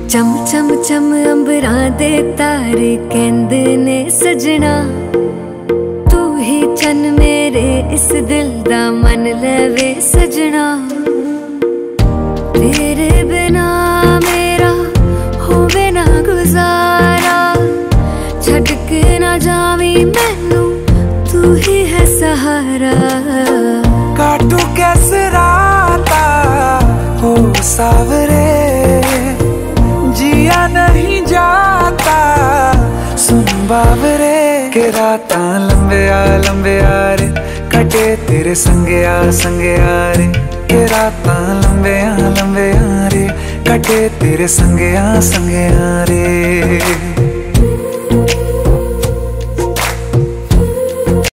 चम चम चम अंबरां दे तारे कहंदे ने सजना, तू ही चन मेरे इस दिल दा मन लवे सजना। तेरे बिना मेरा होवे ना गुजारा, छड़ के ना जावी मैनू तू ही है सहारा। काटू कैसे राता हो सावरे, जिया नहीं जाता सुन बावरे। के रातां लंबे आ रे, कटे तेरे संगे आ रे। के रातां लंबे आ रे, कटे तेरे संगे आ रे।